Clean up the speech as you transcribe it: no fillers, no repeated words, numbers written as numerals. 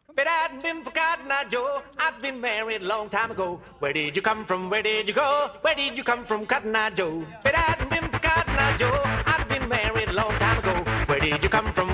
If it hadn't been for Cotton Eye Joe, I'd been married a long time ago. Where did you come from? Where did you go? Where did you come from, Cotton Eye Joe? If it hadn't been for Cotton Eye Joe, I'd been married a long time ago. Where did you come from?